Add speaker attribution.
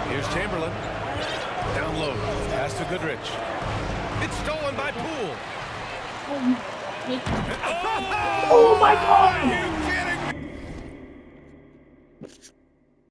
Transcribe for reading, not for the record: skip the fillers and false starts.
Speaker 1: Here's Chamberlain. Down low. Pass to Goodrich. It's stolen by Poole.
Speaker 2: Oh my God!